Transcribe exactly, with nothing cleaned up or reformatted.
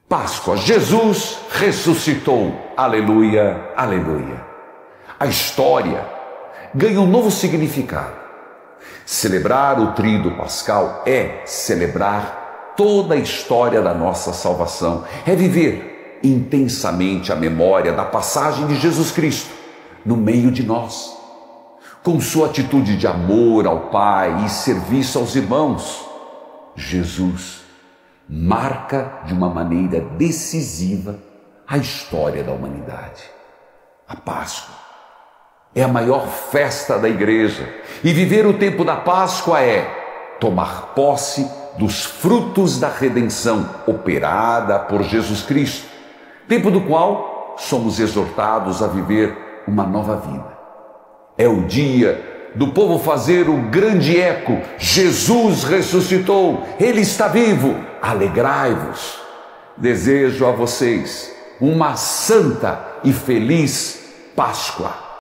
Páscoa, Jesus ressuscitou. Aleluia, aleluia. A história ganha um novo significado. Celebrar o tríduo pascal é celebrar toda a história da nossa salvação. É viver intensamente a memória da passagem de Jesus Cristo no meio de nós, com sua atitude de amor ao Pai e serviço aos irmãos. Jesus marca de uma maneira decisiva a história da humanidade. A Páscoa é a maior festa da igreja e viver o tempo da Páscoa é tomar posse dos frutos da redenção operada por Jesus Cristo, tempo do qual somos exortados a viver uma nova vida. É o dia do povo fazer o grande eco: Jesus ressuscitou, Ele está vivo, alegrai-vos. Desejo a vocês uma santa e feliz Páscoa.